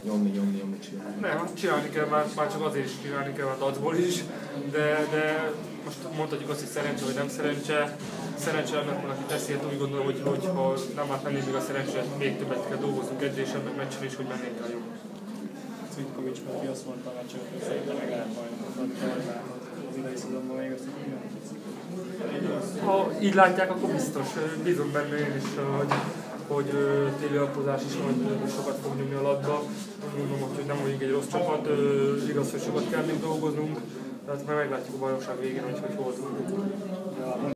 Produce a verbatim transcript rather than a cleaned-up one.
Nyomni, nyomni, nyomni csinálni. Nem, csinálni kell, már, már csak azért is csinálni kell a dacból is, de, de most mondhatjuk azt, hogy szerencse vagy nem szerencse. Szerencse annak van, aki teszi, hát úgy gondolom, hogy, hogy ha nem árt menni még a szerencse, még többet kell dolgoznunk edzésen, meg meccsen is, hogy mennénk el jobb. Cvitkovics Peti azt mondta a meccsön, hogy szerintem meg lehet bajnokot adni, az idei szezonban még azt mondja. Ha így látják, akkor biztos. Bízom benne én is, hogy, hogy téli alapozás is majd sokat fog nyomni a labba. Mondom, hogy nem vagyunk egy rossz csapat, igaz, hogy sokat kell még dolgoznunk, tehát már meglátjuk a bajnokság végén, hogy hogy hol tudunk.